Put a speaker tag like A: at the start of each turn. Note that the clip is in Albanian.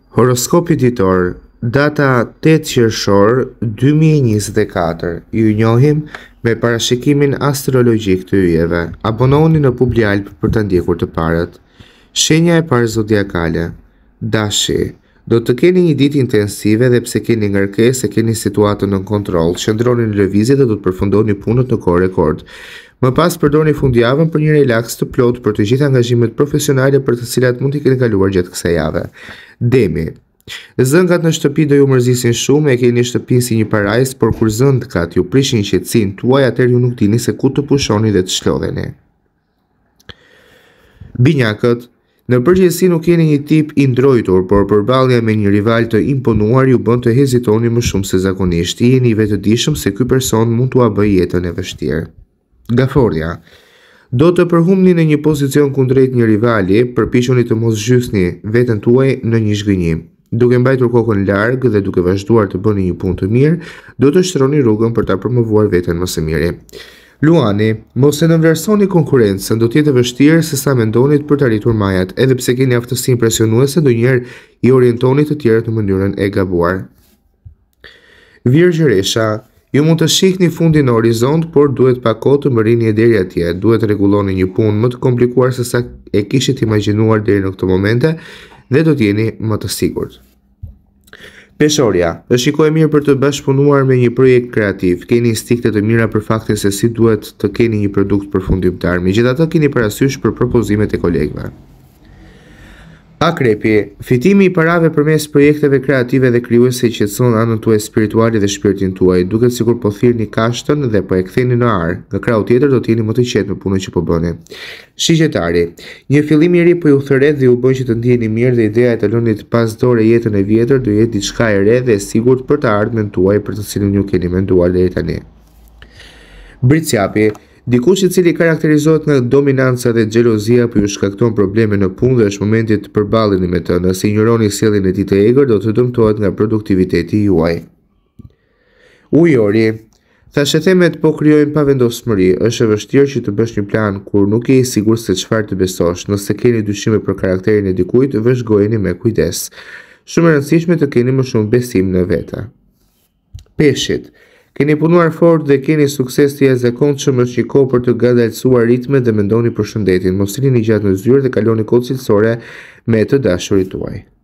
A: Horoskopi ditor, data 8 qershor 2024. Ju njohim me parashikimin astrologjik të yjeve. Abononi në Publialp për të ndjekur të parët. Shenja e parë zodiakale. Dashi. Do të keni një ditë intensive dhe pse keni ngarkesë e keni situatën në kontroll, qëndroni në lëvizje dhe do të përfundoni punët në kohë rekord. Më pas përdorni fundjavën për një relaks të plotë për të gjitha angazhimet profesionale për të cilat mund t'i keni kaluar gjatë kësaj jave. Demi. Zëngat në shtëpi do ju mërzisin shumë, e keni shtëpinë si një parajs, por kur zëndkat ju prishin qetësinë tuaj, atëherë ju nuk dini se ku të pushoni dhe të shlodheni. Binjakët. Në përgjithësi nuk jeni një tip i ndrojtur, por përballja me një rival të imponuar ju bën të hezitoni më shumë se zakonisht. Jeni i vetëdijshëm se ky person mund t'ua bëjë jetën e vështirë. Gaforja. Do të përhumni në një pozicion kundrejt një rivali, përpiquni të mos zhyesni veten tuaj në një zhgënjim. Duke mbajtur kokën larg dhe duke vazhduar të bëni një punë të mirë, do të shtroni rrugën për ta promovuar veten më së miri. Luani, mos e nënvlerësoni konkurrencën, do të jetë vështirë se sa mendoni për të arritur majat, edhe pse keni aftësi impresionuese, ndonjëherë i orientoni të tjerët në mënyrën e gabuar. Virgjëresha, ju mund të shihni fundin në horizont, por duhet pak kohë të mërrini deri atje. Duhet të rregulloni një punë më të komplikuar se sa e kishit imagjinuar deri në këto momente dhe do të jeni më të sigurt. Peshorja, është shiko e mirë për të bashkëpunuar me një projekt kreativ. Keni instikte të mira për faktin se si duhet të keni një produkt përfundimtar. Megjithatë, keni parasysh për propozimet e kolegëve. Akrepi, fitimi i parave përmes projekteve kreative dhe krijuese i qetëson anën tuaj spirituale dhe shpirtin tuaj, duket sikur po thirrni kashtën dhe po e ktheni në ar. Nga krau tjetër do të jeni më të qetë në punën që po bëni. Shigjetari, një fillim i ri po ju thërret dhe ju bën që të ndiheni mirë dhe ideja e të lëni pas dore jetën e vjetër do jetë diçka e re dhe e sigurt për të ardhmen tuaj për të cilën ju keni menduar deri tani. Britsjapi, dikush i cili karakterizohet nga dominanca dhe xhelozia po ju shkakton probleme në punë dhe është momenti të përballeni me të. Nëse injoroni sjelljen e tij të egër, do të dëmtohet nga produktiviteti juaj. Ujori, thashethemet po krijojnë pavendosmëri. Është e vështirë që të bësh një plan kur nuk je i sigurt se çfarë të besosh. Nëse keni dyshime për karakterin e dikujt, vëzhgojeni me kujdes. Shumë e rëndësishme të keni më shumë besim në vete. Peshqit. Keni punuar fort dhe keni sukses të jashtëzakonshëm, është një kohë për të ngadalësuar ritmet dhe mendoni për shëndetin. Mos rini gjatë në zyrë dhe kaloni kohë cilësore me të dashurit tuaj.